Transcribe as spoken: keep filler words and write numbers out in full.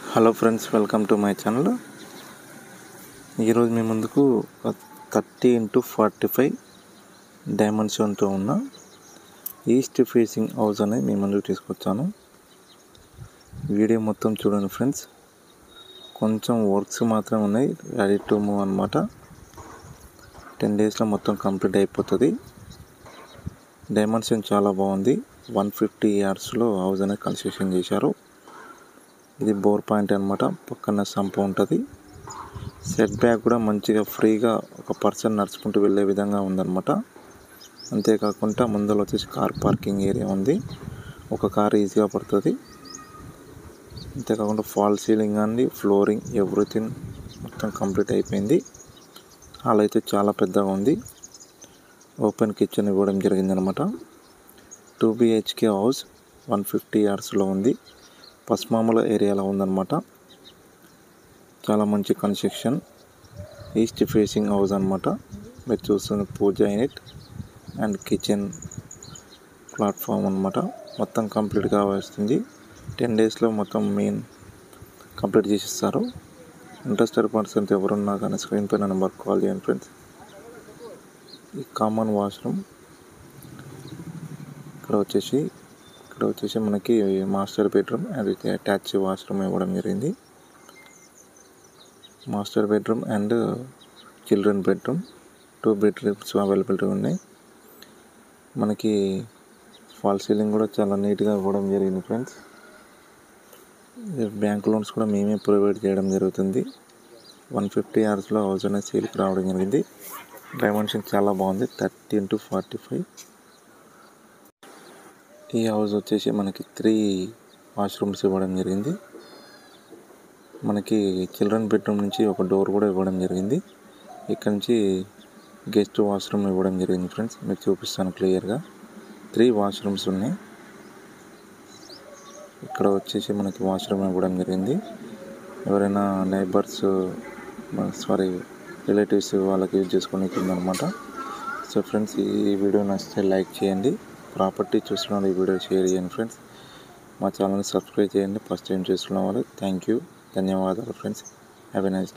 Hello friends, welcome to my channel. ఈరోజు మీ ముందుకు థర్టీ ఇంటూ ఫార్టీ ఫైవ్ డైమెన్షన్తో ఉన్న ఈస్ట్ ఫేసింగ్ హౌస్ అనేది మీ ముందుకు తీసుకొచ్చాను. వీడియో మొత్తం చూడండి ఫ్రెండ్స్. కొంచెం వర్క్స్ మాత్రం ఉన్నాయి, రెడీ టు మూవ్ అనమాట. టెన్ డేస్లో మొత్తం కంప్లీట్ అయిపోతుంది. డైమెన్షన్ చాలా బాగుంది. వన్ ఫిఫ్టీ యార్డ్స్లో హౌస్ అనేది కన్స్ట్రక్షన్ చేశారు. ఇది బోర్ పాయింట్ అనమాట. పక్కన సంప ఉంటుంది. సెట్ బ్యాక్ కూడా మంచిగా ఫ్రీగా ఒక పర్సన్ నడుచుకుంటూ వెళ్ళే విధంగా ఉందన్నమాట. అంతేకాకుండా ముందర వచ్చేసి కార్ పార్కింగ్ ఏరియా ఉంది. ఒక కార్ ఈజీగా పడుతుంది. అంతేకాకుండా ఫాల్ సీలింగ్ అండి, ఫ్లోరింగ్, ఎవ్రీథింగ్ మొత్తం కంప్లీట్ అయిపోయింది. హాల్ అయితే చాలా పెద్దగా ఉంది. ఓపెన్ కిచెన్ ఇవ్వడం జరిగిందనమాట. Two BHK house one fifty యార్డ్స్లో ఉంది. పస్మాముల ఏరియాలో ఉందన్నమాట. చాలా మంచి కన్స్ట్రక్షన్. ఈస్ట్ ఫేసింగ్ హౌస్ అనమాట. మీరు చూస్తున్న puja unit and kitchen platform అనమాట. మొత్తం కంప్లీట్గా వస్తుంది. టెన్ డేస్లో మొత్తం మెయిన్ కంప్లీట్ చేసిస్తారు. ఇంట్రెస్టెడ్ పర్సన్స్ ఎవరున్నా కానీ స్క్రీన్ పైన నెంబర్ కాల్ చేయండి ఫ్రెండ్స్. ఈ కామన్ వాష్రూమ్ ఇక్కడ వచ్చేసి ఇక్కడ వచ్చేసి మనకి master bedroom and attach washroom ఇవ్వడం జరిగింది. Master bedroom and children bedroom two bedrooms availability ఉన్నాయి. మనకి ఫాల్ సీలింగ్ కూడా చాలా నీట్గా ఇవ్వడం జరిగింది ఫ్రెండ్స్. బ్యాంక్ లోన్స్ కూడా మేమే ప్రొవైడ్ చేయడం జరుగుతుంది. వన్ ఫిఫ్టీ అవర్స్లో హౌస్ అనేది సేల్కి రావడం జరిగింది. డైమెన్షన్ చాలా బాగుంది. థర్టీ ఇంటూ ఫార్టీ ఫైవ్ ఈ హౌస్ వచ్చేసి మనకి త్రీ వాష్రూమ్స్ ఇవ్వడం జరిగింది. మనకి చిల్డ్రన్ బెడ్రూమ్ నుంచి ఒక డోర్ కూడా ఇవ్వడం జరిగింది. ఇక్కడ నుంచి గెస్ట్ వాష్రూమ్ ఇవ్వడం జరిగింది ఫ్రెండ్స్. మీకు చూపిస్తాను క్లియర్గా. త్రీ వాష్రూమ్స్ ఉన్నాయి. ఇక్కడ వచ్చేసి మనకి వాష్రూమ్ ఇవ్వడం జరిగింది. ఎవరైనా నైబర్స్ సారీ రిలేటివ్స్ వాళ్ళకి యూజ్ చేసుకొని ఉందన్నమాట. సో ఫ్రెండ్స్, ఈ వీడియో నచ్చితే లైక్ చేయండి. ప్రాపర్టీ చూస్తున్న ఈ వీడియో షేర్ చేయండి ఫ్రెండ్స్. మా ఛానల్ని సబ్స్క్రైబ్ చేయండి ఫస్ట్ టైం చూస్తున్న వాళ్ళు. థ్యాంక్ యూ, ధన్యవాదాలు friends. Have a nice day.